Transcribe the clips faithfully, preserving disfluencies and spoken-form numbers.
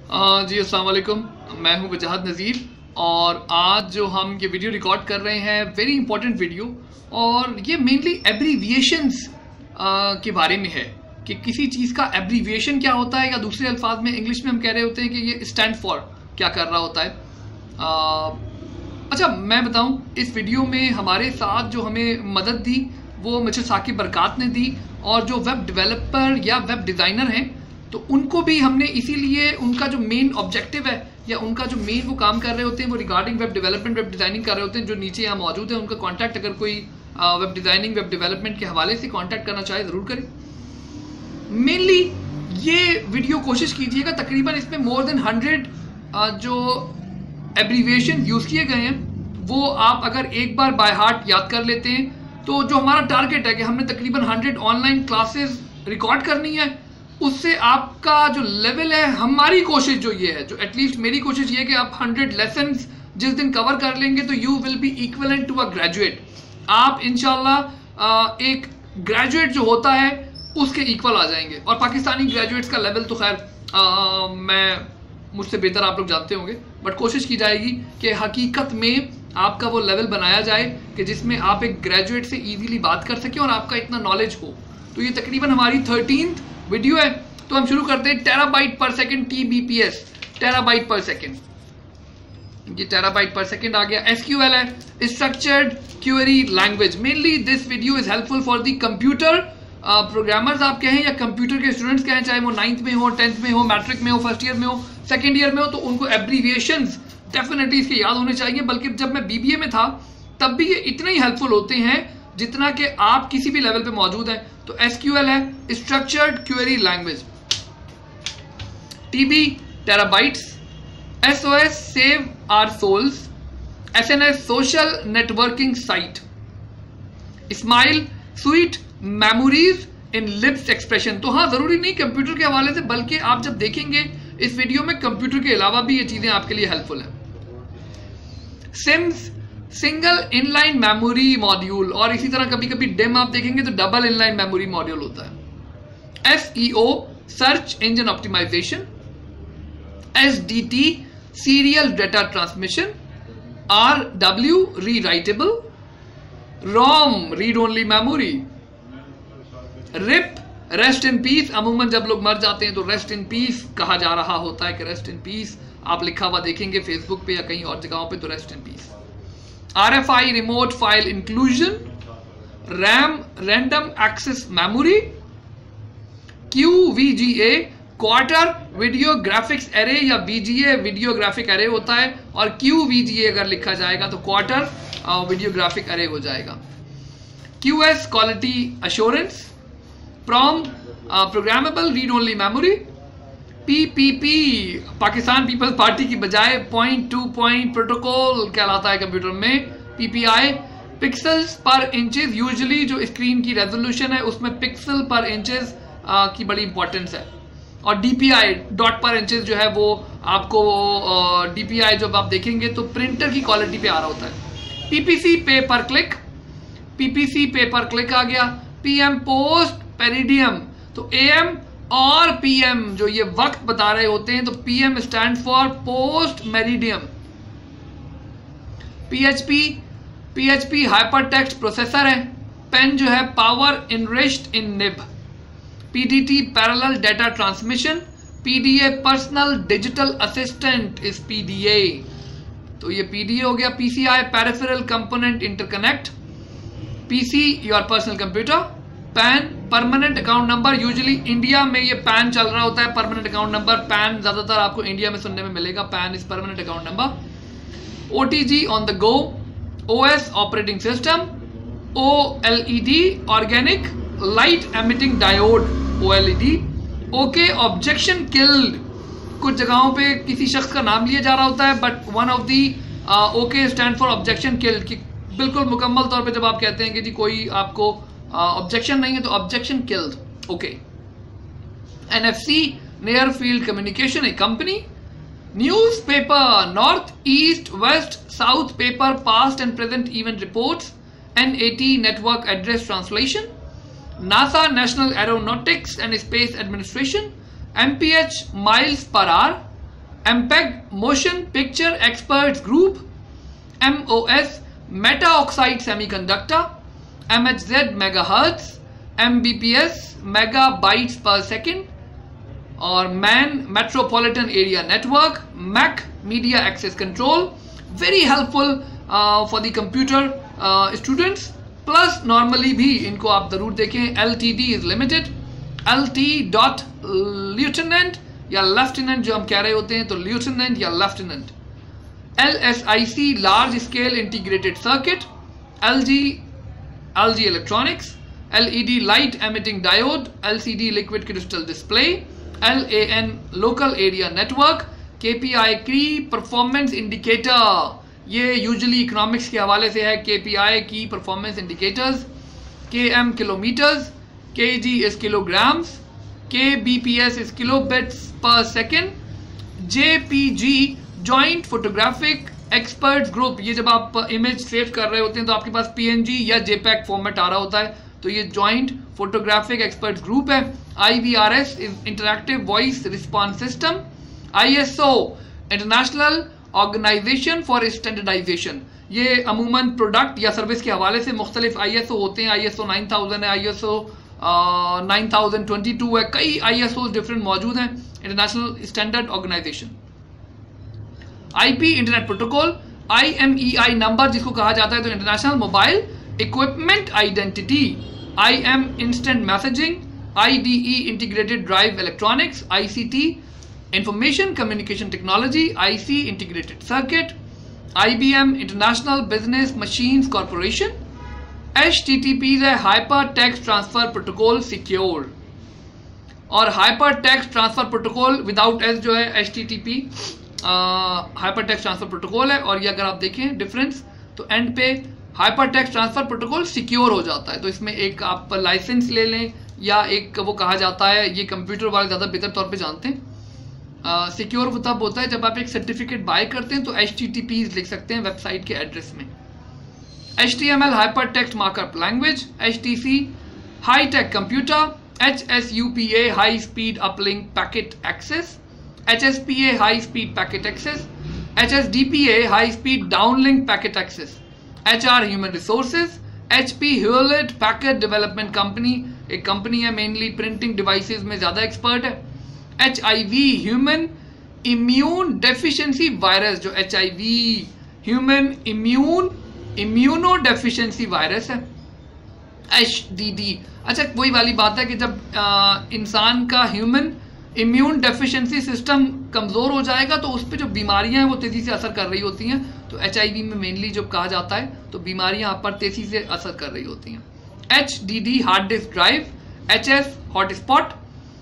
आ, जी अस्सलाम वालेकुम, मैं हूं वजाहत नज़ीर और आज जो हम ये वीडियो रिकॉर्ड कर रहे हैं वेरी इंपॉर्टेंट वीडियो, और ये मेनली एब्रीविएशंस के बारे में है कि किसी चीज़ का एब्रीविएशन क्या होता है, या दूसरे अल्फाज में इंग्लिश में हम कह रहे होते हैं कि ये स्टैंड फॉर क्या कर रहा होता है। आ, अच्छा मैं बताऊं, इस वीडियो में हमारे साथ जो हमें मदद दी वो मिस्टर साकिब बरकात ने दी, और जो वेब डेवलपर या वेब डिज़ाइनर हैं तो उनको भी हमने इसीलिए, उनका जो मेन ऑब्जेक्टिव है या उनका जो मेन वो काम कर रहे होते हैं वो regarding web development web designing कर रहे होते हैं, जो नीचे यहाँ मौजूद है उनका कॉन्टैक्ट, अगर कोई वेब डिज़ाइनिंग वेब डेवलपमेंट के हवाले से कॉन्टैक्ट करना चाहे ज़रूर करें। मेनली ये वीडियो कोशिश कीजिएगा, तकरीबन इसमें मोर देन हंड्रेड जो एब्रीविएशन यूज़ किए गए हैं वो आप अगर एक बार बाय हार्ट याद कर लेते हैं तो जो हमारा टारगेट है कि हमने तकरीबन हंड्रेड ऑनलाइन क्लासेस रिकॉर्ड करनी है, उससे आपका जो लेवल है, हमारी कोशिश जो ये है, जो एटलीस्ट मेरी कोशिश ये है कि आप हंड्रेड लेसन्स जिस दिन कवर कर लेंगे तो you will be equivalent to a graduate. आप इंशाल्लाह एक ग्रेजुएट जो होता है उसके इक्वल आ जाएंगे, और पाकिस्तानी ग्रेजुएट्स का लेवल तो खैर मैं मुझसे बेहतर आप लोग जानते होंगे, बट कोशिश की जाएगी कि हकीकत में आपका वो लेवल बनाया जाए कि जिसमें आप एक ग्रेजुएट से इजीली बात कर सकें और आपका इतना नॉलेज हो। तो ये तकरीबन हमारी थर्टीन्थ वीडियो है, तो हम शुरू करते हैं। Terabyte per second, T B P S, terabyte per second, ये टेराबाइट पर सेकंड आ गया। एस क्यू एल है, structured query language. Mainly this video is helpful for the computer programmers आप कहें या कंप्यूटर के स्टूडेंट्स कहें, चाहे वो नाइन्थ में हो, टेंथ में हो, मैट्रिक में हो, फर्स्ट ईयर में हो, सेकेंड ईयर में हो, तो उनको एब्रीविएशंस डेफिनेटली इसके याद होने चाहिए। बल्कि जब मैं बीबीए में था तब भी ये इतने ही हेल्पफुल होते हैं जितना कि आप किसी भी लेवल पे मौजूद हैं। तो एसक्यूएल है, structured query language. TB terabytes, SOS save our souls, SNS social networking site, smile sweet memories in lips expression. तो हाँ, जरूरी नहीं कंप्यूटर के हवाले से, बल्कि आप जब देखेंगे इस वीडियो में कंप्यूटर के अलावा भी ये चीजें आपके लिए हेल्पफुल है। SIMMs single inline memory module, और इसी तरह कभी कभी डिम आप देखेंगे तो डबल इनलाइन मेमोरी मॉड्यूल होता है। SEO search engine optimisation, SDT serial data transmission, RW rewritable, ROM read only memory, RIP rest in peace. अमूमन जब लोग मर जाते हैं तो रेस्ट इन पीस कहा जा रहा होता है कि रेस्ट इन पीस, आप लिखा हुआ देखेंगे फेसबुक पे या कहीं और जगहों पे, तो rest in peace. RFI remote file inclusion, RAM random access memory, QVGA quarter video graphics array, या वीजीए वीडियो ग्राफिक एरे होता है, और क्यूवीजीए अगर लिखा जाएगा तो क्वार्टर वीडियो ग्राफिक एरे हो जाएगा। QS quality assurance, PROM programmable read only memory, PPP Pakistan peoples party की बजाय पॉइंट टू पॉइंट प्रोटोकॉल कहलाता है कंप्यूटर में। PPI pixels per inches, usually जो स्क्रीन की रेजोल्यूशन है उसमें पिक्सल पर इंचेस की बड़ी इंपॉर्टेंस है। और डीपीआई डॉट पर इंचेस जो है वो आपको डीपीआई जब आप देखेंगे तो प्रिंटर की क्वालिटी पे आ रहा होता है। पीपीसी पे पर क्लिक, पीपीसी पे पर क्लिक आ गया। पीएम पोस्ट पेरिडियम, तो एएम और पीएम जो ये वक्त बता रहे होते हैं, तो PM stand for post meridiem. PHP PHP hyper text processor है। पेन जो है power enriched in nib. PDT parallel data transmission, PDA personal digital assistant is PDA, तो ये पीडीए हो गया। PCI peripheral component interconnect, PC your personal computer. PAN permanent account number, usually India में ये pan चल रहा होता है, परमानेंट अकाउंट नंबर। पैन ज्यादातर आपको इंडिया में सुनने में मिलेगा, PAN is permanent account number. OTG on the go, OS operating system, OLED organic light emitting diode, OLED. OK objection killed, कुछ जगहों पे किसी शख्स का नाम लिया जा रहा होता है, but one of the OK stand for objection killed, कि बिल्कुल मुकम्मल तौर पे जब आप कहते हैं कि जी कोई आपको ऑब्जेक्शन uh, नहीं है तो objection killed, okay. NFC near field communication a company. Newspaper north east west south paper past and present event reports, NAT network address translation, NASA national aeronautics and space administration, MPH miles per hour, M P E G Motion Picture Experts Group, M O S Meta Oxide Semiconductor, M H Z Megahertz, M B P S Megabytes per second, और MAN metropolitan area network, MAC media access control, very helpful for the computer students. Plus normally भी इनको आप जरूर देखें, L T D is limited, L T dot lieutenant या lieutenant जो हम कह रहे होते हैं, तो ल्यूटेनेंट या lieutenant, L S I C large scale integrated circuit, L G L G electronics, L E D light emitting diode, L C D liquid crystal display, L A N local area network, K P I key performance indicator, ये usually economics के हवाले से है, K P I key performance indicators, K M kilometres, K G is kilograms, K B P S is kilobits per second, J P G joint photographic experts group, ये जब आप image save कर रहे होते हैं तो आपके पास P N G या J PEG फॉर्मेट आ रहा होता है, तो ये जॉइंट फोटोग्राफिक एक्सपर्ट ग्रुप है। I V R S interactive voice response system, I S O international organisation for standardisation, ये अमूमन प्रोडक्ट या सर्विस के हवाले से मुख्तलिफ I S O होते हैं, I S O nine thousand है, I S O nine thousand twenty two है, कई I S O डिफरेंट मौजूद हैं, international standard organisation. I P internet protocol, I M E I number जिसको कहा जाता है, तो international mobile equipment identity, I M instant messaging, I D E integrated drive electronics, I C T information communication technology, I C integrated circuit, I B M international business machines corporation, H T T P है hyper text transfer protocol secure, और hyper text transfer protocol without S जो है H T T P hyper text transfer protocol है, और ये अगर आप देखें डिफरेंस तो एंड पे hyper text transfer protocol secure हो जाता है, तो इसमें एक आप लाइसेंस ले लें या एक वो कहा जाता है, ये कंप्यूटर वाले ज़्यादा बेहतर तौर पे जानते हैं, सिक्योर वो तब होता है जब आप एक सर्टिफिकेट बाय करते हैं तो H T T P लिख सकते हैं वेबसाइट के एड्रेस में। H T M L hyper text markup language, H T C high tech computer, H S U P A high speed uplink packet access, H S P A high speed packet access, H S D P A high speed downlink packet access, H R human resources, H P Hewlett Packard development company, एक company है mainly printing devices में ज्यादा expert है, H I V human immune deficiency virus, जो H I V human immune immuno deficiency virus है, H D D, अच्छा वही वाली बात है कि जब आ, इंसान का ह्यूमन इम्यून डेफिशिएंसी सिस्टम कमजोर हो जाएगा तो उस पर जो बीमारियां हैं वो तेजी से असर कर रही होती हैं, तो H I V में मेनली जब कहा जाता है तो बीमारियां आप पर तेजी से असर कर रही होती हैं। H D D hard disk drive, H S hotspot,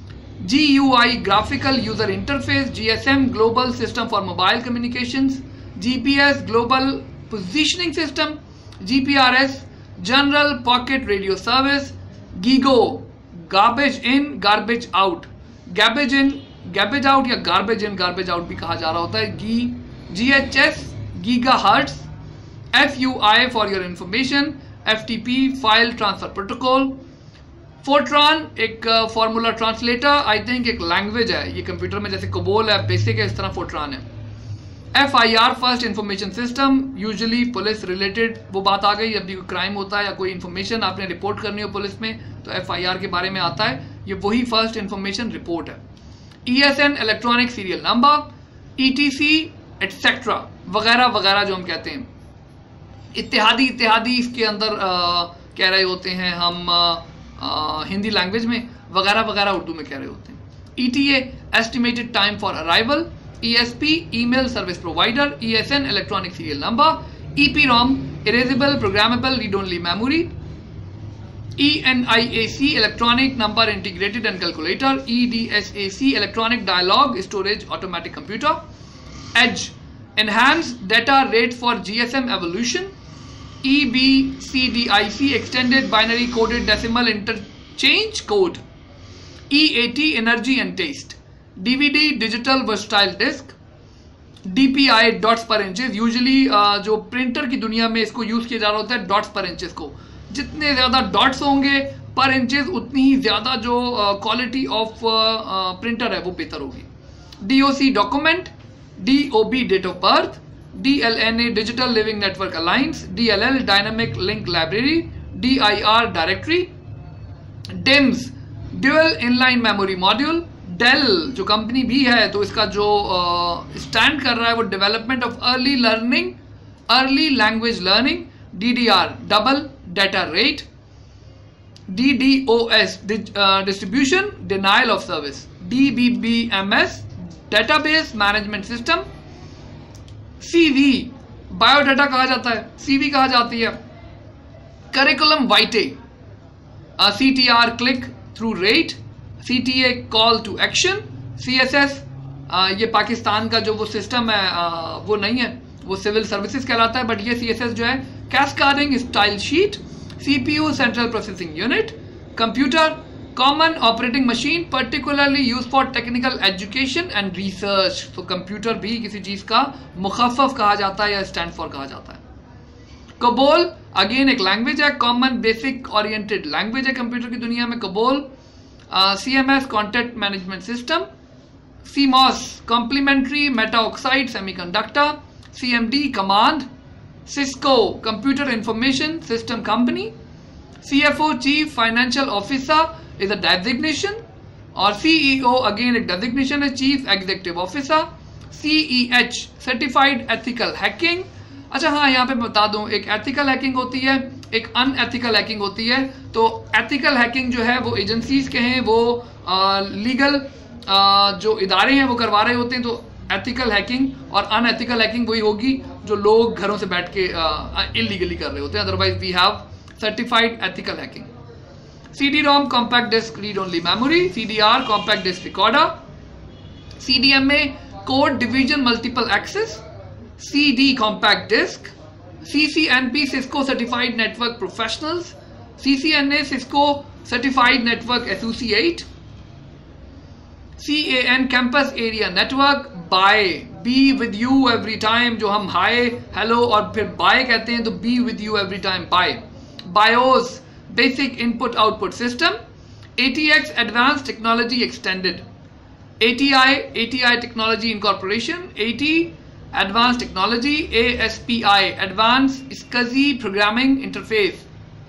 G U I graphical user interface, G S M global system for mobile communications, G P S global positioning system, G P R S general pocket radio service, GIGO garbage in garbage out, garbage in garbage out या garbage in garbage out भी कहा जा रहा होता है, गी G H S giga hertz, F U I for your information, F T P file transfer protocol, Fortran एक formula translator, I think एक लैंग्वेज है, ये कंप्यूटर में जैसे कोबोल है बेसिक है, इस तरह फोर्ट्रॉन है। F I R first information system, usually police related वो बात आ गई, जब भी कोई क्राइम होता है या कोई इंफॉर्मेशन आपने रिपोर्ट करनी हो पुलिस में तो F I R के बारे में आता है, ये वही फर्स्ट इंफॉर्मेशन रिपोर्ट है। E S N electronic serial number, E T C etcetera वगैरह वगैरह जो हम कहते हैं, इत्तेहादी इत्तेहादी इसके अंदर आ, कह रहे होते हैं हम आ, आ, हिंदी लैंग्वेज में, वगैरह वगैरह उर्दू में कह रहे होते हैं। E T A estimated time for arrival, E S P email service provider, E S N electronic serial number, E P ROM erasable programmable read only memory, E N I A C electronic number integrated and calculator, E D S A C electronic dialogue storage automatic computer, Edge enhanced data rate for G S M evolution, E B C D I C extended binary coded decimal interchange code, E A T energy and taste, D V D digital versatile disk, D P I dots per inches, usually uh, जो printer की दुनिया में इसको use किया जा रहा होता है डॉट्स पर इंचेस को, जितने ज्यादा डॉट्स होंगे पर इंचेस उतनी ही ज्यादा जो क्वालिटी ऑफ प्रिंटर है वो बेहतर होगी। D O C document, D O B date of birth, D L N A digital living network alliance, D L L dynamic link library, D I R directory, DIMMs dual inline memory module, Dell जो company भी है तो इसका जो stand uh, कर रहा है वो development of early learning, early language learning, D D R double data rate, D D O S distribution denial of service, D B B M S database management system, C V biodata कहा जाता है, C V कहा जाती है, curriculum vitae, C T R click through rate, C T A call to action, C S S ये पाकिस्तान का जो वो सिस्टम है आ, वो नहीं है, वो सिविल सर्विसेज कहलाता है, बट ये सी एस एस जो है cascading style sheet, C P U central processing unit, computer common operating machine particularly use for technical education and research. तो कंप्यूटर भी किसी चीज का मुखफ़फ़ कहा जाता है या स्टैंड फॉर कहा जाता है। कबोल अगेन एक लैंग्वेज है, कॉमन बेसिक ओरिएंटेड लैंग्वेज है कंप्यूटर की दुनिया में COBOL. C M S content management system, C MOS complementary metal oxide semiconductor, C M D command, Cisco computer information system company, C F O chief financial officer is a designation, और C E O again एक designation है, chief executive officer, C E H certified ethical hacking. अच्छा हाँ, यहाँ पे बता दूं, एक एथिकल हैकिंग होती है, एक अनएथिकल हैकिंग होती है। तो एथिकल हैकिंग जो है वो एजेंसीज के हैं, वो लीगल जो इदारे हैं वो करवा रहे होते हैं। तो एथिकल हैकिंग और अनएथिकल हैकिंग वही होगी जो लोग घरों से बैठ के इलीगली कर रहे होते हैं। Otherwise we have certified ethical hacking. C D ROM compact disc read only memory, C D R compact disc recorder, C D M A code division multiple access, C D compact disc, C C N P Cisco certified network professionals, C C N A Cisco certified network associate, C A N campus area network, bye be with you every time, जो हम hi hello और फिर bye कहते हैं तो be with you every time bye, BIOS basic input output system, A T X advance technology extended, A T I A T I technology incorporation, A T Advanced Technology, A S P I Advanced S C S I Programming Interface,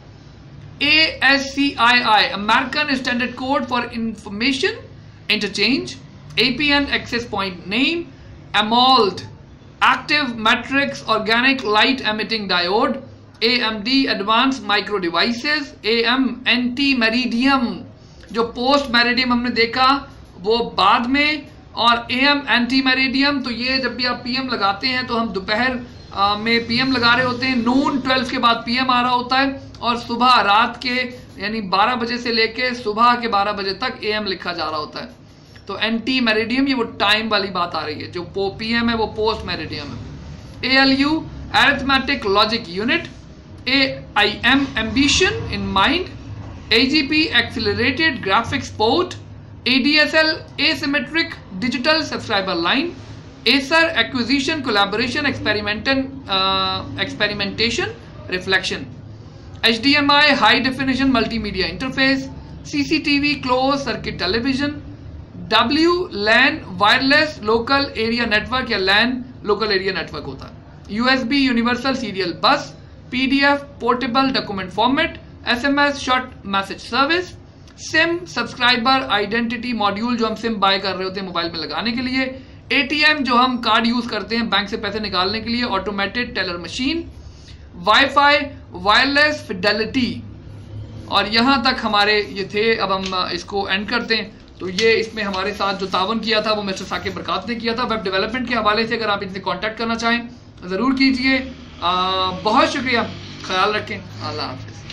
A S C I I American Standard Code for Information Interchange, A P N Access Point Name, AMOLD Active Matrix Organic Light Emitting Diode, A M D Advanced Micro Devices, A M Anti Meridium, जो post meridiem हमने देखा वो बाद में, और M anti meridiem. तो ये जब भी आप पीएम लगाते हैं तो हम दोपहर में पीएम लगा रहे होते हैं, नून ट्वेल्व के बाद पीएम आ रहा होता है, और सुबह रात के यानी बारह बजे से लेके सुबह के बारह बजे तक एएम लिखा जा रहा होता है। तो एंटी मेरिडियम ये वो टाइम वाली बात आ रही है, जो पीएम है वो पोस्ट मेरिडियम है। A L U arithmetic logic unit, A I M ambition in mind, A G P accelerated graphics port, A D S L asymmetric digital subscriber line, Acer acquisition collaboration experimentation uh, experimentation reflection, H D M I high definition multimedia interface, C C T V closed circuit television, W LAN wireless local area network या LAN local area network होता है, U S B universal serial bus, P D F portable document format, S M S short message service, SIM subscriber identity module जो हम SIM bye कर रहे होते हैं mobile में लगाने के लिए, एटीएम जो हम कार्ड यूज करते हैं बैंक से पैसे निकालने के लिए, automated teller machine, wifi wireless fidelity. और यहाँ तक हमारे ये थे। अब हम इसको एंड करते हैं। तो ये इसमें हमारे साथ जो तावन किया था वो मिस्टर साकिब बरकात ने किया था वेब डेवलपमेंट के हवाले से। अगर आप इनसे कॉन्टैक्ट करना चाहें ज़रूर कीजिए। बहुत शुक्रिया, ख्याल रखें, अल्लाह हाफिज़।